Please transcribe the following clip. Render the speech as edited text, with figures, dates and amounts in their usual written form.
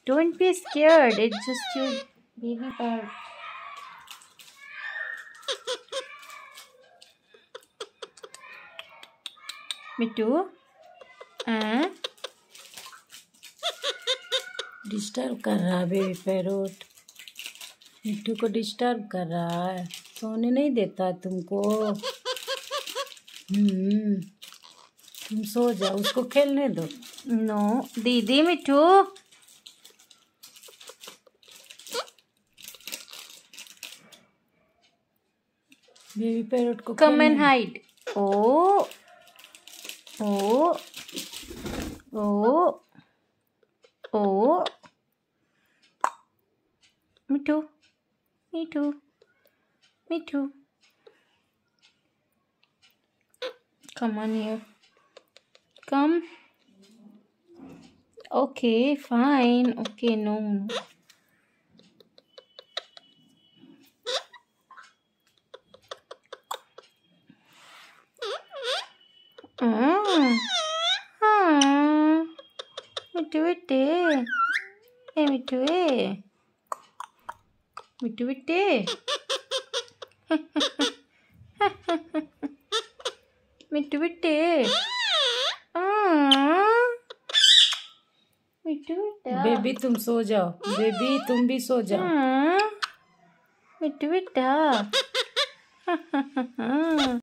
Don't be scared. It's just your baby parrot. Mittu disturb कर रहा है बेबी पैरोट। मिट्टू को डिस्टर्ब कर रहा है, सोने नहीं देता तुमको। तुम सो जाओ, उसको खेलने दो। नो दीदी मिट्टू बेबी पैरोट को कम एंड हाइड। ओ ओ ओ ओ Mittu Mittu Mittu come on here, come. Okay, fine. Okay, no. Mittu vitte. Hey Mittu. Mittu vitte. Mittu बिट्टे मिट्टू बिट्टा। बेबी तुम सो जाओ, बेबी तुम भी सो जाओ। मिट्टू बिट्टा